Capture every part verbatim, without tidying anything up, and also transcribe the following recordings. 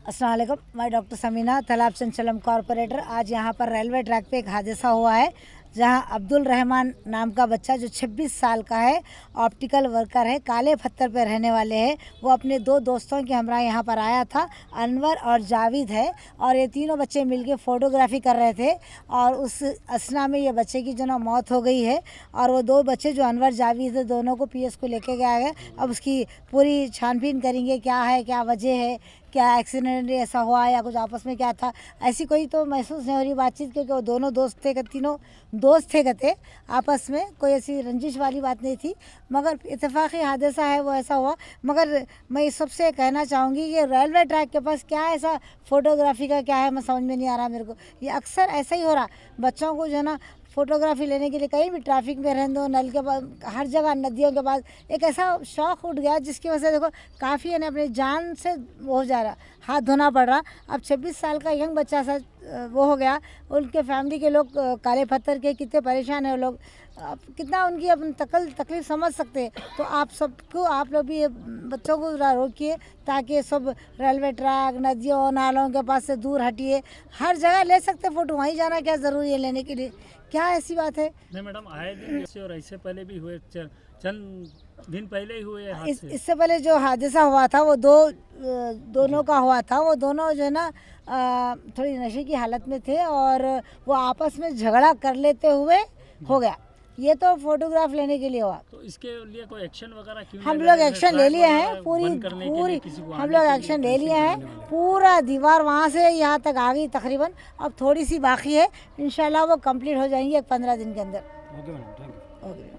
अस्सलाम वालेकुम, मैं डॉक्टर समीना तालाब चंचलम कॉरपोरेटर। आज यहाँ पर रेलवे ट्रैक पे एक हादसा हुआ है जहाँ अब्दुल रहमान नाम का बच्चा जो छब्बीस साल का है, ऑप्टिकल वर्कर है, काले पत्थर पे रहने वाले हैं, वो अपने दो दोस्तों के हमरा यहाँ पर आया था। अनवर और जावेद है और ये तीनों बच्चे मिलके फ़ोटोग्राफी कर रहे थे और उस असना में ये बच्चे की जो ना मौत हो गई है। और वो दो बच्चे जो अनवर जावेद है, दोनों को पीएस को लेके गया है। अब उसकी पूरी छानबीन करेंगे, क्या है, क्या वजह है, क्या एक्सीडेंट ऐसा हुआ या कुछ आपस में क्या था। ऐसी कोई तो महसूस नहीं हो रही बातचीत, क्योंकि वो दोनों दोस्त थे, तीनों दोस्त थे कहते आपस में, कोई ऐसी रंजिश वाली बात नहीं थी। मगर इत्तेफाकी हादसा है वो ऐसा हुआ। मगर मैं इस सबसे कहना चाहूँगी कि रेलवे ट्रैक के पास क्या ऐसा फ़ोटोग्राफी का क्या है, मैं समझ में नहीं आ रहा मेरे को। ये अक्सर ऐसा ही हो रहा, बच्चों को जो है ना फ़ोटोग्राफी लेने के लिए कहीं भी ट्रैफिक में रहने दो, नल के पास, हर जगह नदियों के पास एक ऐसा शौक़ उठ गया जिसकी वजह से देखो काफ़ी है ना अपनी जान से हो जा रहा, हाथ धोना पड़ रहा। अब छब्बीस साल का यंग बच्चा सा वो हो गया, उनके फैमिली के लोग काले पत्थर के कितने परेशान हैं वो लोग, कितना उनकी अपनी तकल तकलीफ समझ सकते हैं। तो आप सबको, आप लोग भी ये बच्चों को रोकिए ताकि सब रेलवे ट्रैक, नदियों, नालों के पास से दूर हटिए। हर जगह ले सकते फ़ोटो, वहीं जाना क्या ज़रूरी है लेने के लिए, क्या ऐसी बात है? नहीं मैडम, आए दिन ऐसे और ऐसे पहले भी हुए, चंद दिन पहले ही हुए हादसे। इस, इससे पहले जो हादसा हुआ था वो दो दोनों का हुआ था। वो दोनों जो है ना थोड़ी नशे की हालत में थे और वो आपस में झगड़ा कर लेते हुए हो गया। ये तो फोटोग्राफ लेने के लिए हुआ। तो इसके लिए कोई एक्शन वगैरह क्यों? हम लोग एक्शन ले लिए हैं, पूरी पूरी हम लोग एक्शन ले लिए हैं। पूरा दीवार वहाँ से यहाँ तक आ गई तकरीबन, अब थोड़ी सी बाकी है, इंशाल्लाह वो कंप्लीट हो जाएंगी एक पंद्रह दिन के अंदर। Okay madam, thank you. Okay.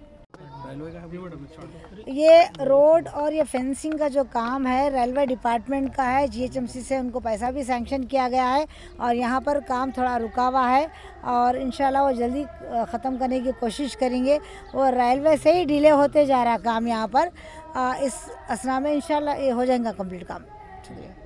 ये रोड और ये फेंसिंग का जो काम है रेलवे डिपार्टमेंट का है, जीएचएमसी से उनको पैसा भी सैंक्शन किया गया है और यहाँ पर काम थोड़ा रुका हुआ है और इंशाल्लाह वो जल्दी ख़त्म करने की कोशिश करेंगे। वो रेलवे से ही डिले होते जा रहा काम यहाँ पर, इस असना में इंशाल्लाह ये हो जाएगा कंप्लीट काम। शुक्रिया।